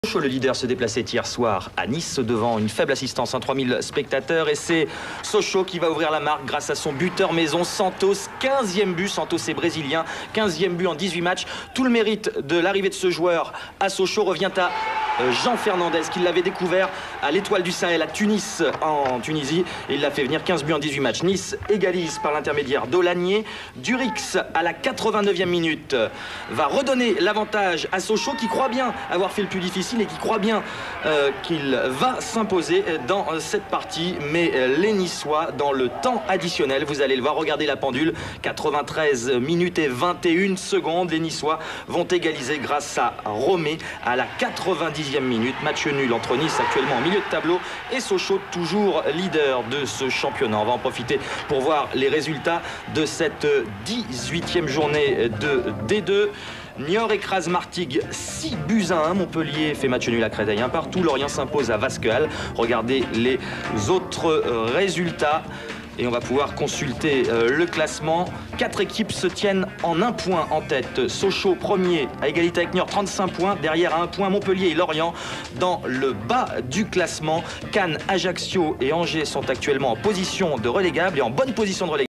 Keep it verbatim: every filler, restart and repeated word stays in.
Sochaux, le leader, se déplaçait hier soir à Nice devant une faible assistance, hein, trois mille spectateurs, et c'est Sochaux qui va ouvrir la marque grâce à son buteur maison Santos. quinzième but, Santos est brésilien, quinzième but en dix-huit matchs. Tout le mérite de l'arrivée de ce joueur à Sochaux revient à Jean Fernandez, qui l'avait découvert à l'Étoile du Sahel à Tunis, en Tunisie, et il l'a fait venir. Quinze buts en dix-huit matchs. Nice égalise par l'intermédiaire d'Olagnier. Durix, à la quatre-vingt-neuvième minute, va redonner l'avantage à Sochaux, qui croit bien avoir fait le plus difficile et qui croit bien euh, qu'il va s'imposer dans cette partie. Mais les Niçois, dans le temps additionnel, vous allez le voir, regardez la pendule, quatre-vingt-treize minutes et vingt et une secondes, les Niçois vont égaliser grâce à Romé à la quatre-vingt-dixième minute. Match nul entre Nice, actuellement en milieu de tableau, et Sochaux, toujours leader de ce championnat. On va en profiter pour voir les résultats de cette dix-huitième journée de D deux. Niort écrase Martigues six buts à un. Montpellier fait match nul à Créteil un partout. Lorient s'impose à Vasquehal. Regardez les autres résultats et on va pouvoir consulter euh, le classement. Quatre équipes se tiennent en un point en tête. Sochaux premier à égalité avec Niort, trente-cinq points. Derrière à un point Montpellier et Lorient dans le bas du classement. Cannes, Ajaccio et Angers sont actuellement en position de relégable et en bonne position de relégable.